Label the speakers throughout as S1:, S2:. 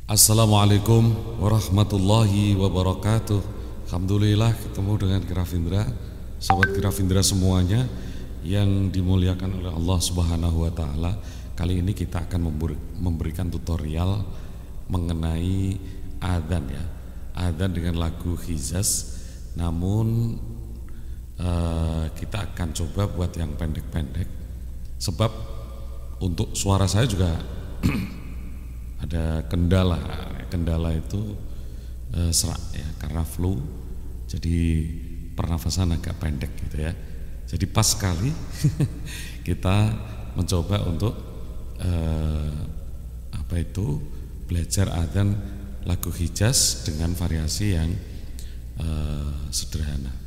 S1: Assalamualaikum warahmatullahi wabarakatuh. Alhamdulillah ketemu dengan Grafindra, sahabat Grafindra semuanya yang dimuliakan oleh Allah Subhanahu wa taala. Kali ini kita akan memberikan tutorial mengenai adzan ya. Adzan dengan lagu Hijaz. Namun kita akan coba buat yang pendek-pendek. Sebab untuk suara saya juga ada kendala itu serak ya, karena flu, jadi pernafasan agak pendek gitu ya. Jadi pas sekali kita mencoba untuk belajar adzan lagu Hijaz dengan variasi yang sederhana.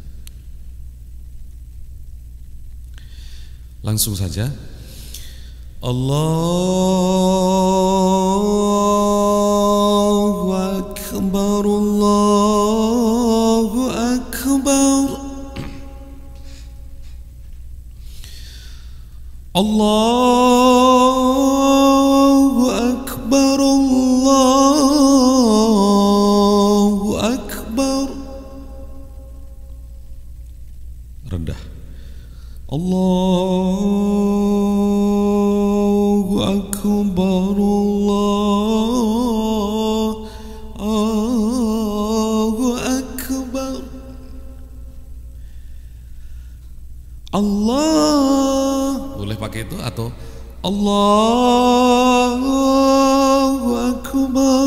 S1: Langsung saja. Allahu Akbar, Allahu Akbar, Allahu Akbar, Allahu Akbar. Rendah. Allahu Akbar, Allahu Akbar. Allah, boleh pakai itu atau Allahu Akbar,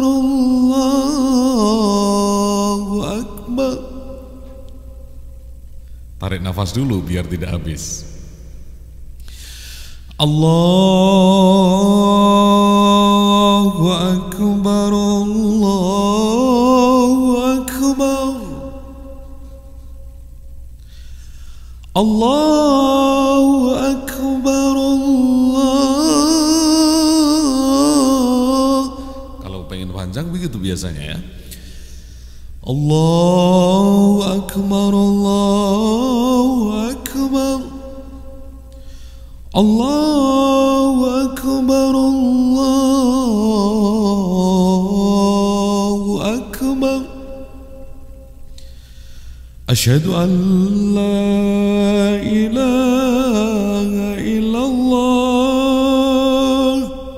S1: Allahu Akbar. Tarik nafas dulu biar tidak habis. Allahu Akbar, Allahu Akbar, Allahu Akbar, Allah. Kalau pengen panjang begitu biasanya ya. Allahu Akbar, Allahu Akbar, Allahu Akbar, Allahu Akbar. Asyhadu an la ilaha illallah,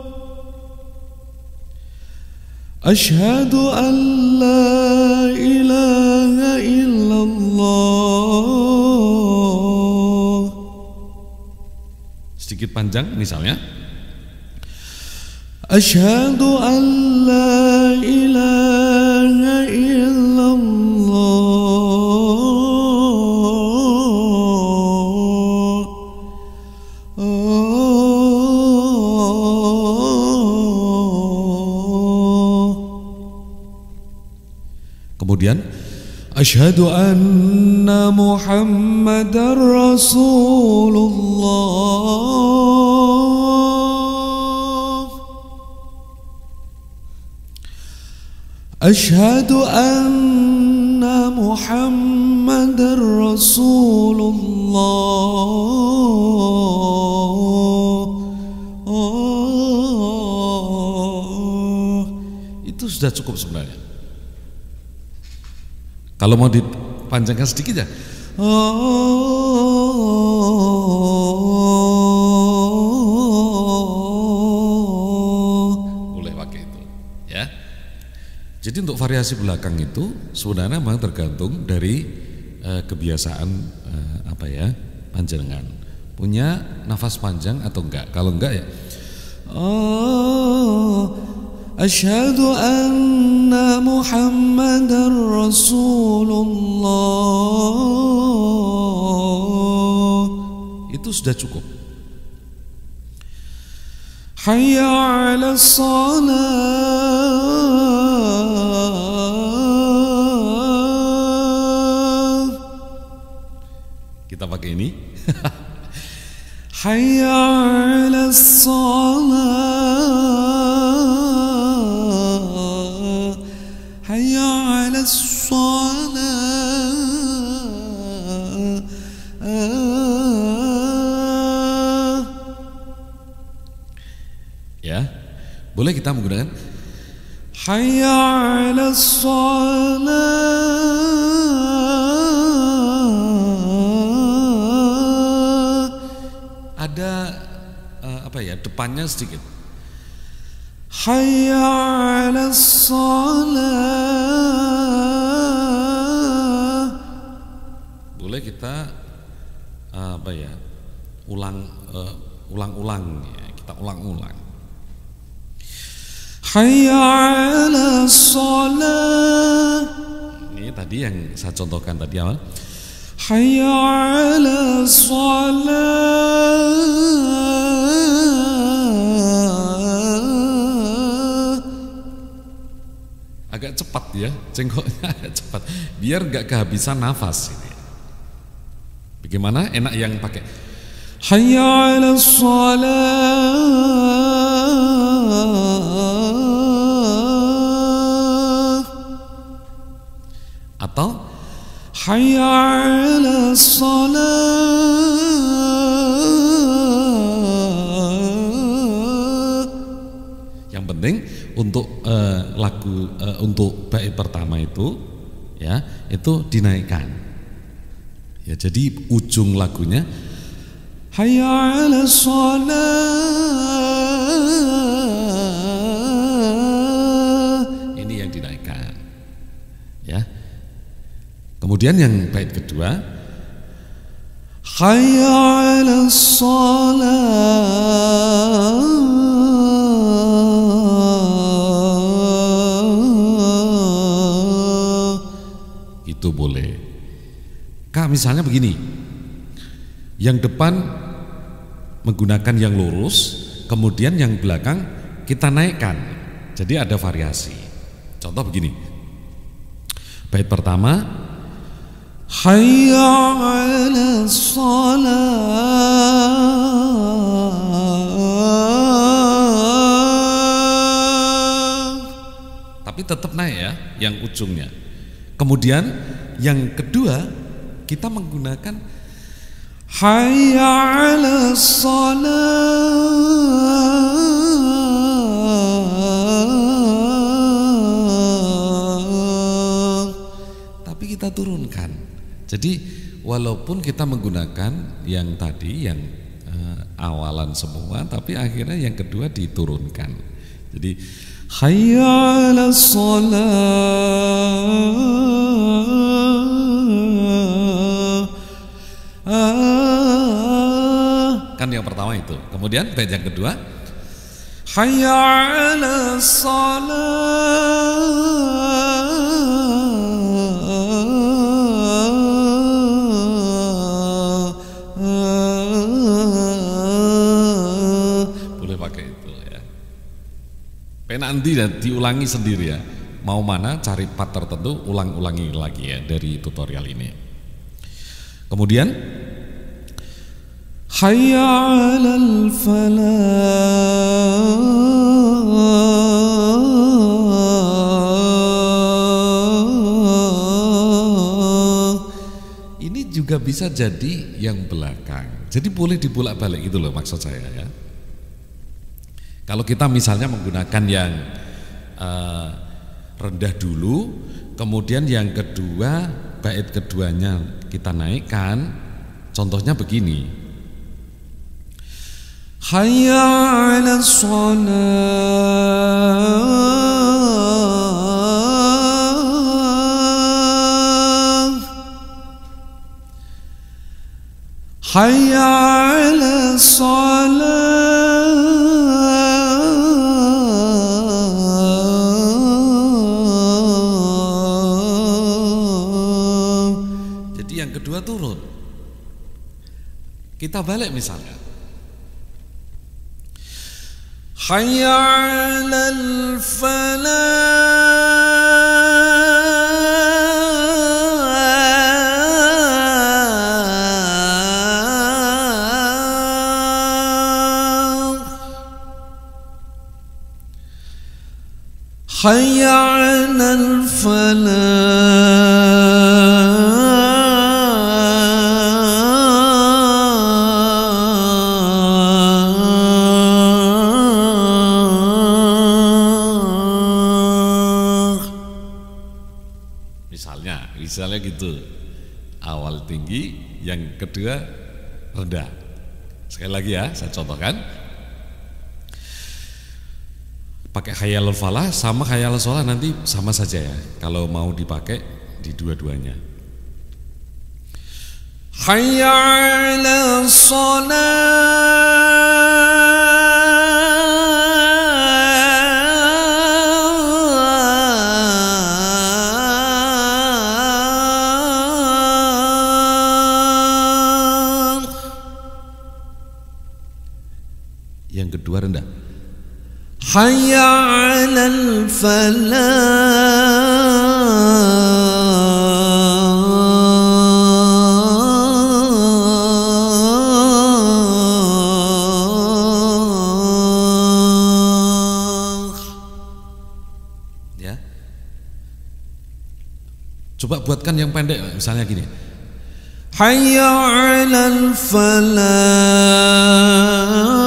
S1: asyhadu an la ilaha illallah. Sedikit panjang misalnya. Asyhadu an la ilaha illallah, kemudian asyhadu anna Muhammadar Rasulullah, asyhadu anna Muhammadar Rasulullah. Itu sudah cukup sebenarnya. Kalau mau dipanjangkan sedikit ya. Boleh pakai itu ya. Jadi untuk variasi belakang itu sebenarnya memang tergantung dari kebiasaan panjenengan. Punya nafas panjang atau enggak. Kalau enggak ya asyhadu anna Muhammadar Rasulullah. Itu sudah cukup. Hayya 'alas shalah. Kita pakai ini. Hayya 'alas shalah, hayya 'alas shalah. Ya, boleh kita menggunakan Hayya 'alas shalah. Ada apa ya, depannya sedikit. Hayya 'alas shalah. Boleh kita apa ya, ulang-ulang ya, kita ulang-ulang. Hayya 'alas shalah. Ini tadi yang saya contohkan tadi awal. Hayya 'alas shalah. Agak cepat ya, cengkoknya agak cepat, biar nggak kehabisan nafas ini. Bagaimana? Enak yang pakai Hayya 'alas shalah atau Hayya 'alas shalah. Yang penting untuk lagu untuk bait pertama itu ya, itu dinaikkan. Ya, jadi ujung lagunya Hayya 'alas shalah. Ini yang dinaikkan. Ya. Kemudian yang bait kedua Hayya 'alas shalah. Itu boleh. Kak, misalnya begini, yang depan menggunakan yang lurus, kemudian yang belakang kita naikkan, jadi ada variasi. Contoh begini, bait pertama Hayya 'alas shalah, tapi tetap naik ya, yang ujungnya. Kemudian yang kedua kita menggunakan Hayya 'alas shalah, tapi kita turunkan. Jadi walaupun kita menggunakan yang tadi yang awalan semua, tapi akhirnya yang kedua diturunkan. Jadi Hayya 'alas shalah. Kan yang pertama itu. Kemudian bait yang kedua Hayya 'alas shalah. Boleh pakai itu ya. Nanti dan diulangi sendiri ya. Mau mana cari part tertentu, ulang-ulangi lagi ya dari tutorial ini. Kemudian Hayya 'alal falah. Ini juga bisa jadi yang belakang. Jadi boleh dibolak-balik itu loh maksud saya ya. Kalau kita misalnya menggunakan yang rendah dulu, kemudian yang kedua bait keduanya kita naikkan, contohnya begini. Hayya 'alas shalah. Hayya 'alas shalah. Jadi yang kedua turun. Kita balik misalnya. Hayya 'alal falah. Hayya 'alal falah. Misalnya gitu. Awal tinggi, yang kedua rendah. Sekali lagi ya, saya contohkan. Pakai hayal falah sama hayal sholah nanti sama saja ya. Kalau mau dipakai di dua-duanya.
S2: Hayya 'ala
S1: Yang kedua rendah.
S2: Hayya 'alal falah.
S1: Ya. Coba buatkan yang pendek, misalnya gini.
S2: Hayya 'alal falah.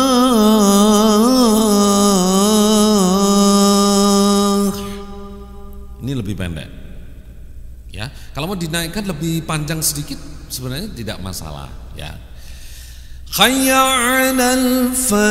S1: Ini lebih pendek. Ya, kalau mau dinaikkan lebih panjang sedikit sebenarnya tidak masalah, ya.
S2: Hayya 'alal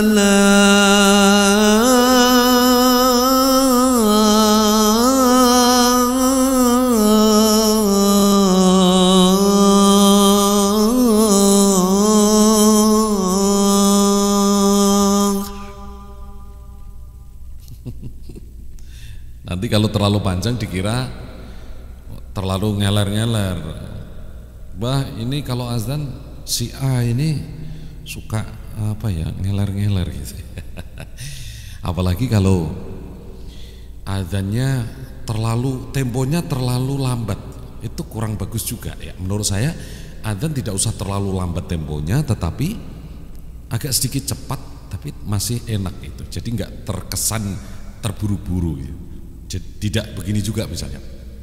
S1: Nanti kalau terlalu panjang dikira terlalu ngeler-ngeler. Bah, ini kalau azan si A ini suka apa ya, ngeler-ngeler gitu. Apalagi kalau azannya temponya terlalu lambat, itu kurang bagus juga ya. Menurut saya azan tidak usah terlalu lambat temponya, tetapi agak sedikit cepat, tapi masih enak itu. Jadi nggak terkesan terburu-buru gitu. Tidak begini juga misalnya.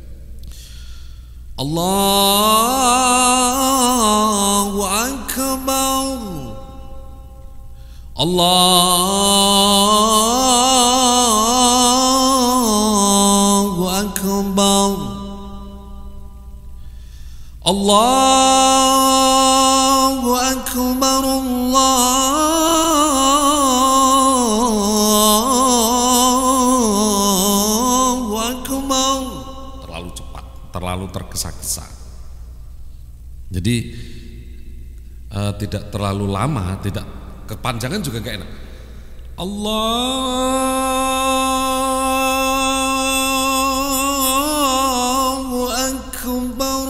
S2: Allahu Akbar. Allahu Akbar. Allahu Akbar.
S1: Terlalu cepat, terlalu tergesa-gesa. Jadi tidak terlalu lama, tidak kepanjangan juga gak enak.
S2: Allahu Akbar.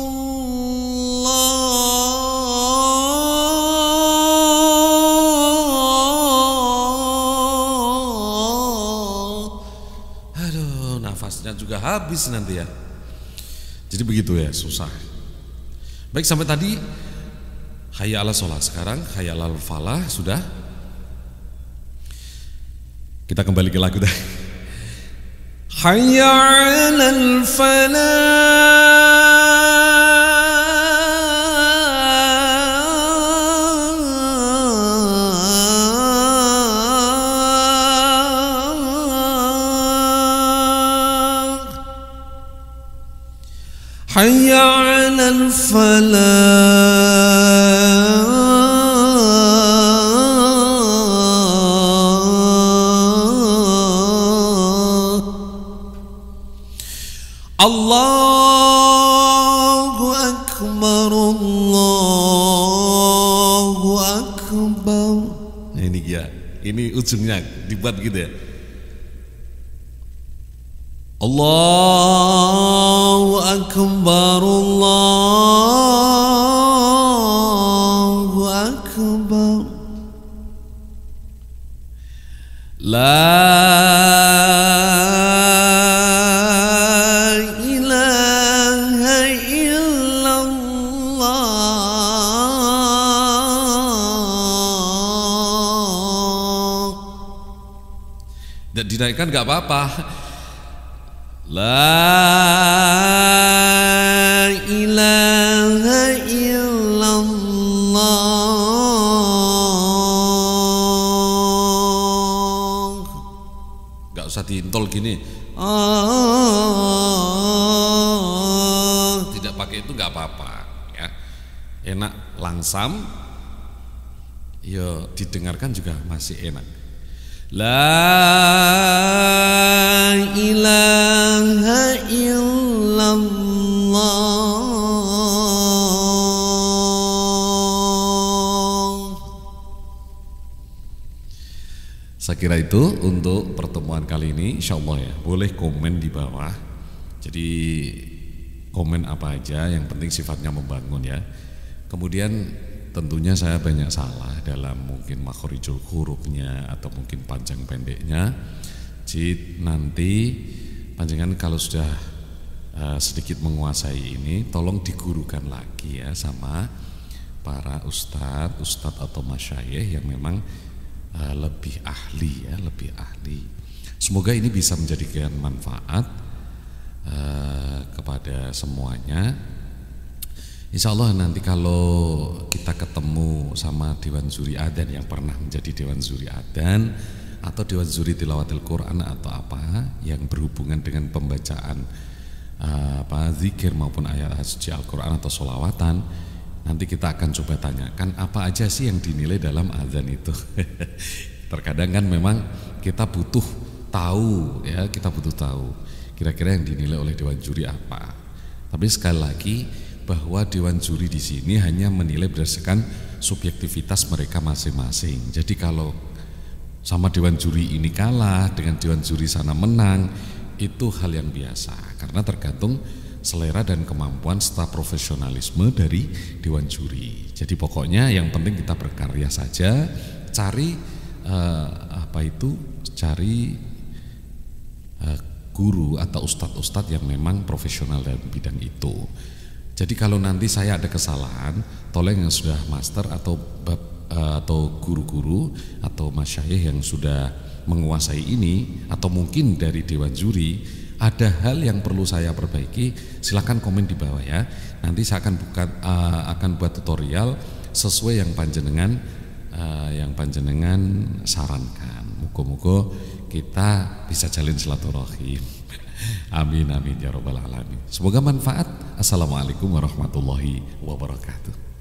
S1: Aduh, nafasnya juga habis nanti ya. Jadi begitu ya, susah. Baik, sampai tadi hayya 'ala sholah. Sekarang hayya 'alal falah sudah. Kita kembali ke lagu tadi.
S2: Hayya 'alal falah. Hayya 'alal falah. Allahu Akbar. Allahu Akbar.
S1: Nah, ini ya, ini ujungnya dibuat gitu ya.
S2: Allahu Akbar. Allahu Akbar. La ilaha illallah.
S1: Dan dinaikkan nggak apa-apa.
S2: La ilaha illallah.
S1: Nggak usah diintol gini. itu nggak apa-apa ya. Enak langsam, ya didengarkan juga masih enak.
S2: La ilaha illallah.
S1: Saya kira itu untuk pertemuan kali ini, insya Allah ya. Boleh komen di bawah. Jadi komen apa aja, yang penting sifatnya membangun ya. Kemudian tentunya saya banyak salah dalam mungkin makhorijul hurufnya atau mungkin panjang pendeknya. Jadi nanti panjangan kalau sudah sedikit menguasai ini, tolong digurukan lagi ya sama para ustadz atau masyayikh yang memang lebih ahli ya, lebih ahli. Semoga ini bisa menjadikan manfaat kepada semuanya. Insya Allah nanti kalau kita ketemu sama Dewan Juri Adzan yang pernah menjadi Dewan Juri Adzan atau Dewan Juri Tilawatil Quran atau apa yang berhubungan dengan pembacaan zikir maupun ayat suci Al-Quran atau sholawatan, nanti kita akan coba tanyakan apa aja sih yang dinilai dalam adzan itu. Terkadang kan memang kita butuh tahu ya, kita butuh tahu kira-kira yang dinilai oleh Dewan Juri apa. Tapi sekali lagi bahwa Dewan Juri di sini hanya menilai berdasarkan subjektivitas mereka masing-masing. Jadi kalau sama Dewan Juri ini kalah, dengan Dewan Juri sana menang, itu hal yang biasa karena tergantung selera dan kemampuan serta profesionalisme dari Dewan Juri. Jadi pokoknya yang penting kita berkarya saja, cari cari guru atau ustadz-ustadz yang memang profesional dalam bidang itu. Jadi kalau nanti saya ada kesalahan, tolong yang sudah master atau guru-guru atau masyayikh yang sudah menguasai ini atau mungkin dari Dewan Juri ada hal yang perlu saya perbaiki, silakan komen di bawah ya. Nanti saya akan buat tutorial sesuai yang panjenengan sarankan. Muga-muga kita bisa jalin silaturahim. Amin amin ya rabbal alamin. Semoga manfaat. Assalamualaikum warahmatullahi wabarakatuh.